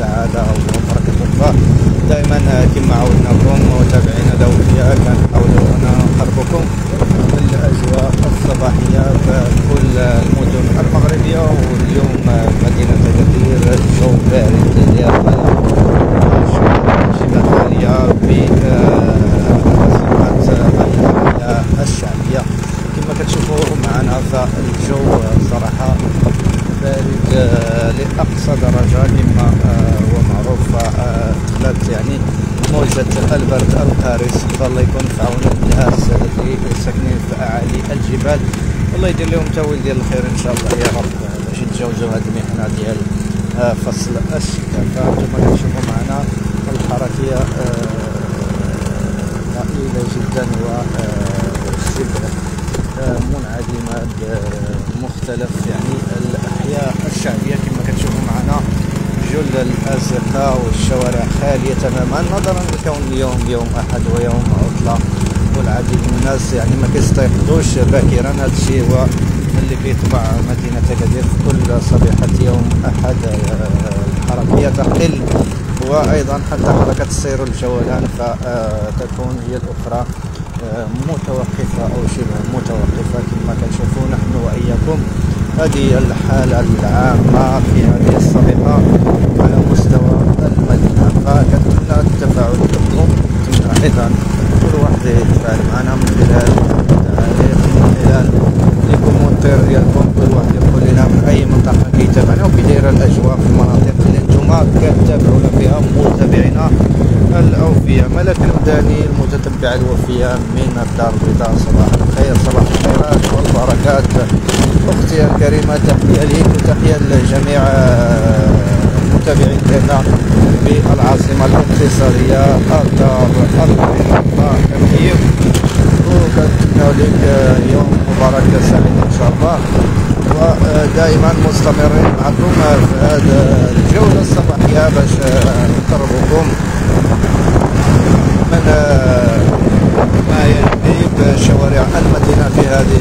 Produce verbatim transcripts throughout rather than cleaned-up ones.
السعاده وبركه الله. دائما كما عودناكم متابعينا الاوفياء كنحاولوا ان نقربكم من الاجواء الصباحيه في كل المدن المغربيه. واليوم مدينه اكادير الجو بارد ديال جبال عاليه بعاصمه الشعبيه. كما كتشوفوا معنا فالجو صراحه بارد لاقصى درجه كما هو معروف. دخلت يعني موجه البرد القارس، فالله يكون في عون الناس اللي ساكنين في اعالي الجبال، الله يدير لهم تاويل ديال الخير ان شاء الله يا رب باش يتجاوزوا هذه المحنه ديال فصل الشتاء. فانتم كتشوفوا معنا الحركيه ضئيله جدا وشبه منعدمه بمختلف يعني الاحياء الشعبيه. كما كتشوفوا معنا جل الازقه والشوارع خاليه تماما، نظرا لكون اليوم يوم احد ويوم عطله، والعديد من الناس يعني ما كيستيقظوش باكرا. هذا الشيء هو اللي كيطبع مدينه اكادير في كل صبيحه يوم احد. الحركيه تقل، وايضا حتى حركه السير والجولان فتكون هي الاخرى متوقفه او شبه متوقفه. كما كتشوفوا نحن واياكم هذه الحاله العامه في هذه الصبيحه على مستوى المدينه. فكنتمنى التفاعل منكم، كنتمنى ايضا كل واحد يتفاعل معنا من خلال التعليق، من خلال لي كومونتير ديالكم. كل واحد يقول لنا من اي منطقه كيتابعنا وكي دايره الاجواء في المناطق اللي نتوما كتابعونا فيها متابعينا الاوفياء. ملك المداني المتتبع الوفيه من الدار البيضاء، صباح الخير، صباح الخيرات والبركات. اختي الكريمه تحيه ليك وتحيه لجميع المتابعين ديالنا بالعاصمه الاقتصاديه الدار البيضاء. كنحييك وكنتمنى لك يوم مبارك سعيد ان شاء الله، ودائما مستمرين معكم في هذه الجوله الصباحيه باش نقربكم من ما يلي بشوارع المدينه في هذه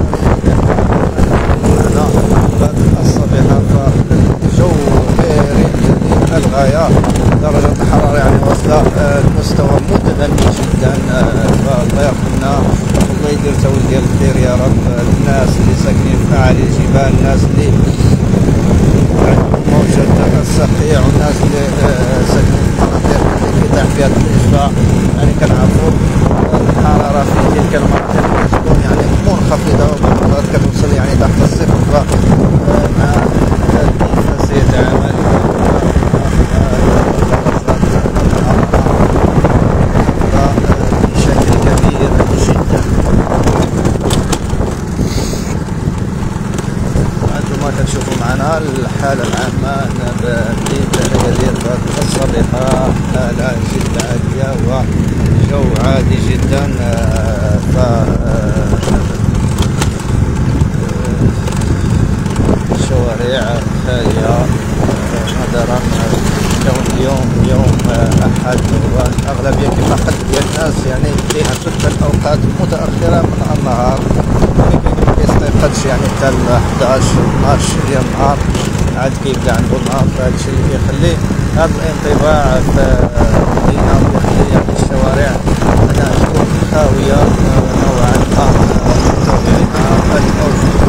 الصبيحه. فالجو بارد للغايه، درجه الحراره يعني واصله لمستوى متدني جدا. فالله يرحمنا والله يدير تاويل ديال الخير يا رب. الناس اللي ساكنين في اعالي الجبال، الناس اللي موجة الصقيع، والناس اللي ساكنين في المناطق اللي كيطيح فيها الإجواء، يعني كنعرفوا الحرارة في تلك المناطق كتكون يعني منخفضة ومرات كتوصل يعني تحت الصفر. فمع كيف سيتعامل بشكل كبير جدا. أنتم كتشوفوا معنا الحالة العامة بمدينة أكادير في الصبيحة، حالة جد عادية وجو عادي جدا. ف الشوارع خالية نظرا كون اليوم يوم أحد، والأغلبية كما حد ديال الناس يعني كيعدوا حتى الأوقات المتأخرة من النهار، ما كيستيقظش يعني حتى حداش اثناش ديال النهار عاد كيبدا عنده النهار. فهذا الشيء اللي كيخلي هذا الانطباع في المدينة ويخلي يعني الشوارع أنها تكون خاوية نوعا ما. متابعينا الأوفياء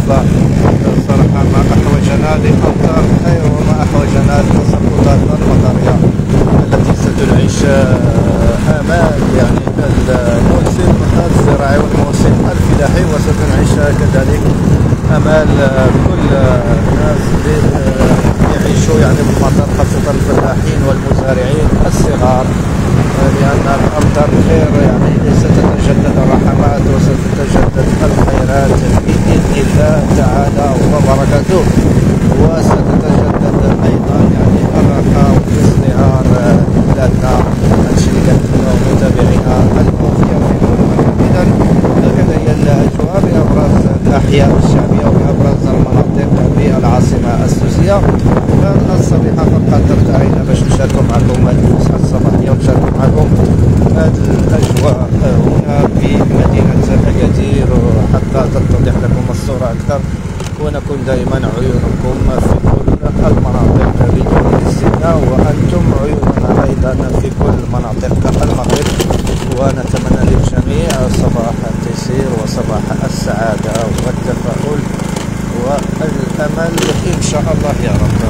الله صراحة ما أحوجنا لأمطار خير وما أحوجنا لتساقطات المطرية التي ستنعش آمال يعني الموسم الزراعي والموسم الفلاحي، وستنعش كذلك آمال كل الناس يعيشوا يعني بالمطر، خاصة الفلاحين والمزارعين الصغار، لأن الأمطار خير يعني ستتجدد الرحمات وستتجدد الخيرات بإذن الله تعالى وبركاته، وستتجدد أيضا يعني الراحة والازدهار بلادنا شركاتنا ومتابعينا الموفية في كل مكان. إذا هكذا هي الأجواء بأبرز الأحياء الشعبية وبأبرز المناطق بالعاصمة السوسية. الصبيحة قد قدرت علينا باش نشارك معكم هذه الفسحة الصباحية ونشارك معكم هذه الأجواء هنا في مدينة أكادير حتى تتضح لكم الصورة أكثر، ونكون دائما عيونكم في كل المناطق بدون استثناء، وأنتم عيوننا أيضا في كل مناطق المغرب. ونتمنى للجميع صباح التيسير وصباح السعادة والتفاؤل والأمل إن شاء الله يا رب.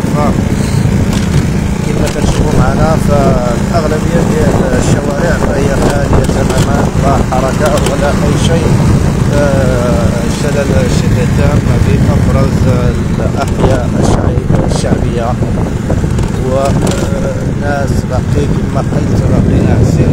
كما كتشوفوا معنا فالأغلبية ديال الشوارع فهي خالية تماما، لا حركة ولا أي شيء، شلل شبه تام بأبرز الأحياء الشعبية، وناس باقي كما قلت باقيين عزيز